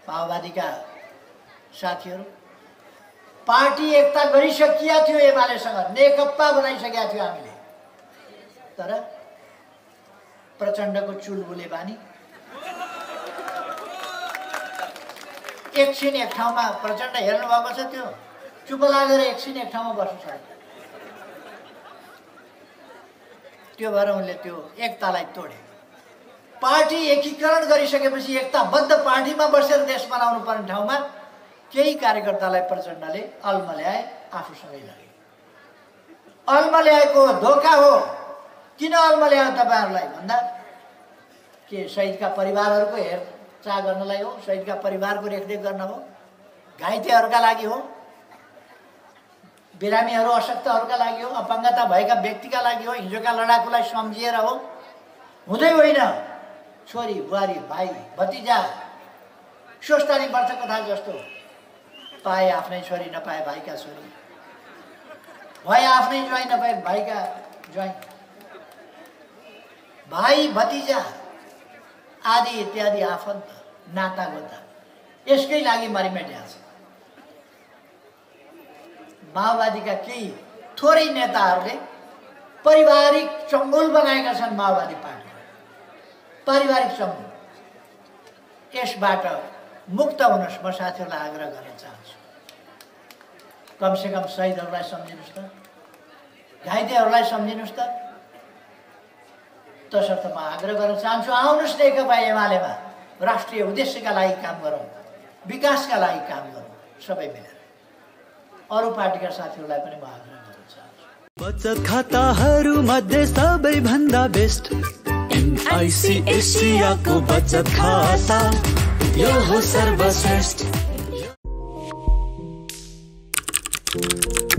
माओवादीका साथीहरू पार्टी एकता गरिसकिया थियो, एमालेसँग नेकप्पा बनाइसकेका थियो हामीले। तर प्रचण्डको चुलबुले बानी एकछिन एक ठाउँमा प्रचण्ड हेर्नु भएको छ, त्यो चुप लागेर एकछिन एक ठाउँमा बस्नु सक्छ। त्यो भएर उनले त्यो एकतालाई तोडे। पार्टी एकीकरण गरिसकेपछि एकताबद्ध पार्टीमा बसेर देश बनाउनु पर्ने ठाउँमा केही कार्यकर्तालाई प्रचण्डले अल्मल्याए, आफूसँगै लगे। अल्मल्याएको धोका हो। किन अल्मल्यायो तपाईहरुलाई भन्दा के शहीदका परिवारहरूको हेरचाह गर्नलाई हो, शहीदका परिवारको रेखदेख गर्न हो, घाइतेहरूका लागि हो, बिरामीहरू अशक्तहरूका लागि हो, अपाङ्गता भएका व्यक्तिका लागि हो, हिजोका लडाकुलाई सम्झिएर हो? हुँदै होइन। छोरी बुहारी भाइ भतिजा स्वस्थानी वर्ष कथा जस्तो पाए आफ्नै छोरी नपाए भाइका छोरी, भए आफ्नै ज्वाइँ नपाए भाइका ज्वाइँ, भाइ भतिजा आदि इत्यादि आफन्त नातागोता यसकै लागि मरिमेट्या छ। माओवादीका केही थोरै नेताहरूले पारिवारिक चङ्गुल बनाएका छन्। माओवादी पार्टी पारिवारिक चङ्गुल, यसबाट मुक्त हुनुहोस्। म साथीहरूलाई आग्रह गर्न चाहन्छु, कमसेकम शहीदहरूलाई सम्झिनुहोस् त, घाइतेहरूलाई सम्झिनुहोस् त। तसर्थ म आग्रह गर्न चाहन्छु, आउनुहोस् नेकपा एमालेमा राष्ट्रिय उद्देश्यका लागि काम गरौँ, विकासका लागि काम गरौँ सबै मिलेर। अरू पार्टीका साथीहरूलाई पनि म आग्रह गर्न चाहन्छु। बचत खाताहरू मध्ये सबैभन्दा बेस्ट एनआइसी बचत खाता, यो हो सर्वश्रेष्ठ।